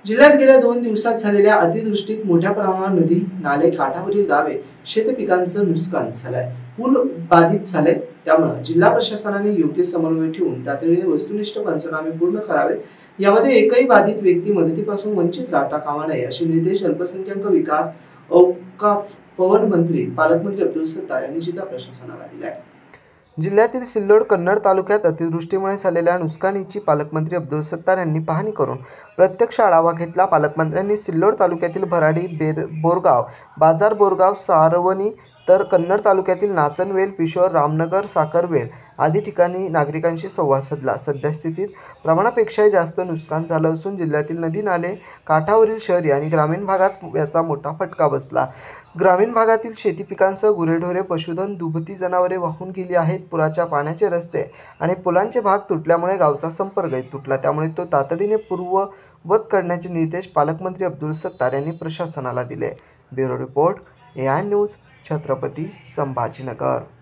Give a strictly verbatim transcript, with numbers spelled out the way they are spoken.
जिल्ह्यात गेल्या दोन दिवसात झालेल्या अतिवृष्टीत मोठ्या प्रमाणावर नदी, नाले, काठावरील गावे, शेतपिकांचं नुकसान झालंय. पूर बाधित झाले. त्यामुळे जिल्हा प्रशासनाने योग्य समन्वय ठेवून तातडीने वस्तुनिष्ठ पंचनामे पूर्ण करावे. यामध्ये एकही बाधित व्यक्ती मदतीपासून वंचित राहता कामा नये असे निर्देश अल्पसंख्याक विकास औकाफ पवन मंत्री पालकमंत्री अब्दुल सत्तार यांनी जिल्हा प्रशासनाला दिले आहे. जिल्ह्यातील सिल्लोड कन्नड तालुक्यात अतिवृष्टीमुळे झालेल्या नुकसानीची पालकमंत्री अब्दुल सत्तार यांनी पाहणी करून प्रत्यक्ष आढावा घेतला. पालकमंत्र्यांनी सिल्लोड तालुक्यातील भराडी, बेर बोरगाव, बाजार बोरगाव, सारवणी तर कन्नड तालुक्यातील नाचनवेल, पिशोर, रामनगर, साखरवेल आदी ठिकाणी नागरिकांशी संवाद साधला. सद्यस्थितीत प्रमाणापेक्षाही जास्त नुकसान झालं असून जिल्ह्यातील नदी नाले, काठावरील शहरी आणि ग्रामीण भागात याचा मोठा फटका बसला. ग्रामीण भागातील शेती पिकांसह गुरेढोरे, पशुधन, दुभती जनावरे वाहून गेली आहेत. पुराच्या पाण्याचे रस्ते आणि पुलांचे भाग तुटल्यामुळे गावचा संपर्कही तुटला. त्यामुळे तो तातडीने पूर्ववत करण्याचे निर्देश पालकमंत्री अब्दुल सत्तार यांनी प्रशासनाला दिले. Bureau report, A I news, Chhatrapati Sambhajinagar.